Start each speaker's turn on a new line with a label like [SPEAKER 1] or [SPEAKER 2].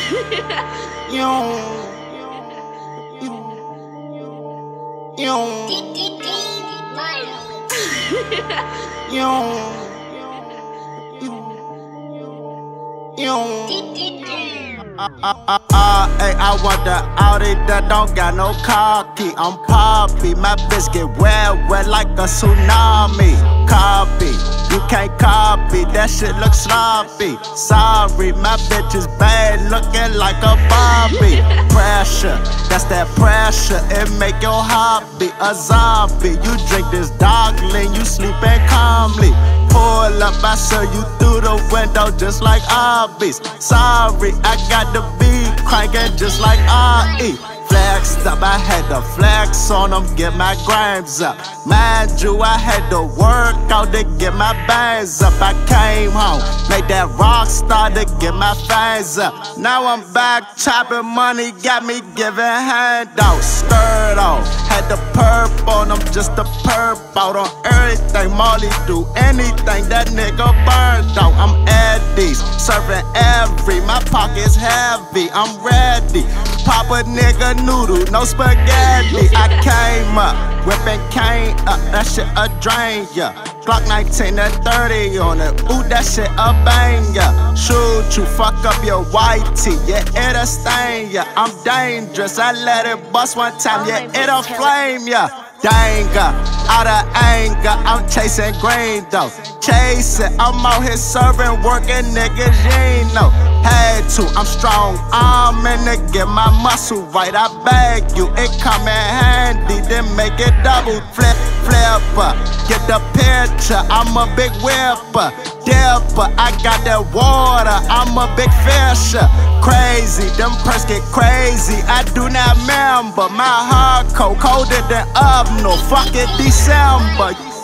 [SPEAKER 1] I want the Audi that don't got no car key. I'm poppy, my bitch get wet like a tsunami. Copy, you can't copy, that shit look sloppy. Sorry, my bitch is bad, looking like a Barbie. Pressure, that's that pressure, it make your heart be a zombie. You drink this dark lean, you sleeping calmly. Pull up, I show you through the window just like Arby's. Sorry, I got the beat cranking just like R.E. Flexed up, I had to flex on them, get my grams up. Mind you, I had to work out to get my bands up. I came home, made that rock star to get my fans up. Now I'm back chopping money, got me giving handouts. Skirt on, had the perp on them, just the perp out on everything. Molly do anything, that nigga burned out. I'm Eddie's, serving every, my pocket's heavy, I'm ready. Pop a nigga noodle, no spaghetti. I came up, whipping cane up, that shit a drain, yeah. Glock 19 to 30 on it, ooh, that shit a banger. Shoot you, fuck up your white tee, yeah, it'll stain, yeah. I'm dangerous, I let it bust one time, yeah, it'll flame, yeah. Danga, out of anger, I'm chasing green though. Chasing, I'm out here serving, working niggas, you ain't know. Had to, I'm strong, I'm in to get my muscle right. I beg you, it come in handy, then make it double flipper. Get the picture, I'm a big whipper. Dipper, I got that water, I'm a big fisher. Crazy, them perks get crazy, I do not remember. My heart cold, colder than oven, no fuck it December.